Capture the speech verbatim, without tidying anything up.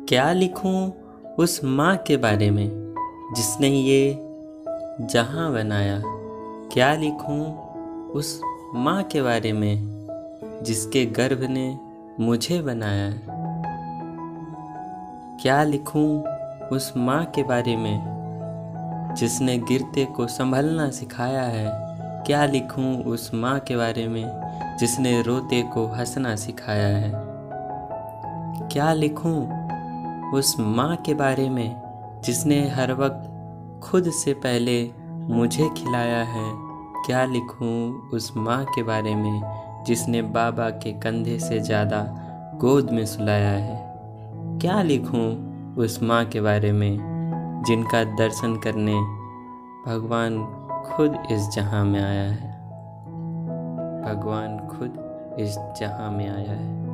क्या लिखूं उस माँ के बारे में जिसने ये जहां बनाया। क्या लिखूं उस माँ के बारे में जिसके गर्भ ने मुझे बनाया। क्या लिखूं उस माँ के बारे में जिसने गिरते को संभलना सिखाया है। क्या लिखूं उस माँ के बारे में जिसने रोते को हंसना सिखाया है। क्या लिखूं उस माँ के बारे में जिसने हर वक्त खुद से पहले मुझे खिलाया है। क्या लिखूं उस माँ के बारे में जिसने बाबा के कंधे से ज़्यादा गोद में सुलाया है। क्या लिखूं उस माँ के बारे में जिनका दर्शन करने भगवान खुद इस जहां में आया है। भगवान खुद इस जहां में आया है।